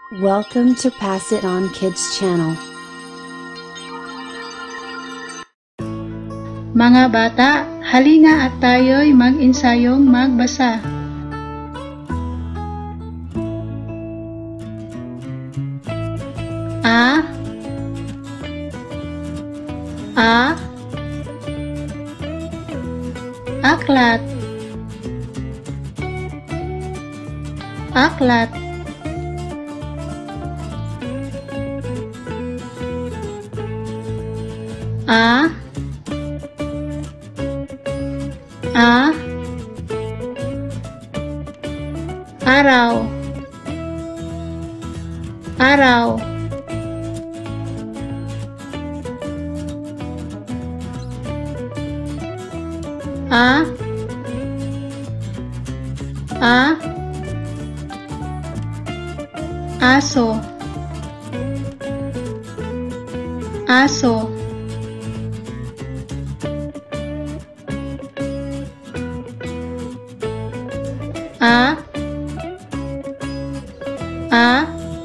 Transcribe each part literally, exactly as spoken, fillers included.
Welcome to Pass It On Kids channel. Mga bata, halina at tayo'y mag-ensayong magbasa. A A Aklat Aklat A A Araw Araw A A Aso Aso A A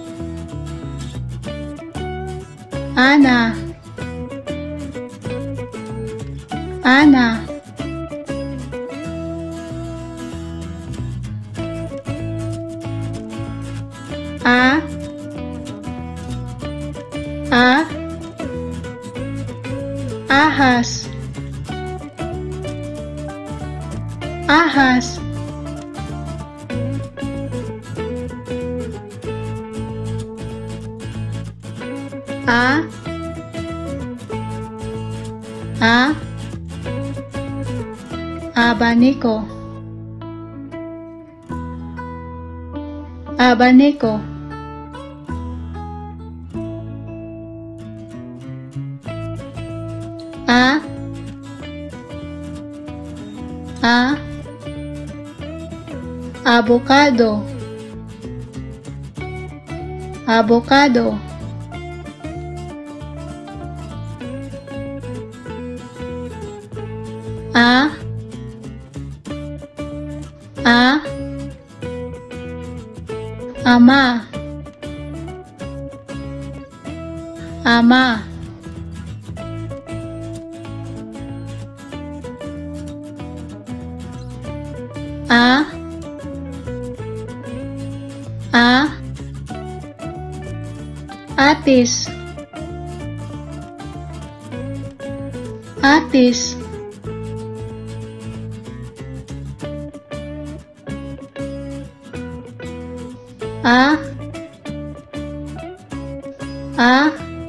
Ana Ana A A Ahas Ahas A A Abaniko Abaniko A A Avocado Avocado A A Ama Ama A A Atis Atis A A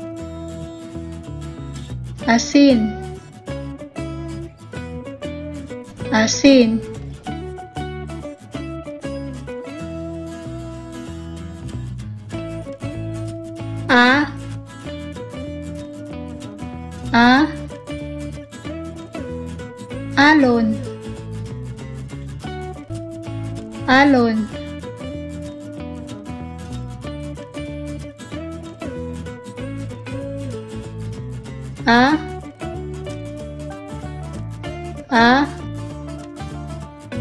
Asin Asin A A Alon Alon A A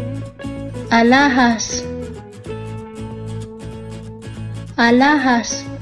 Alahas Alahas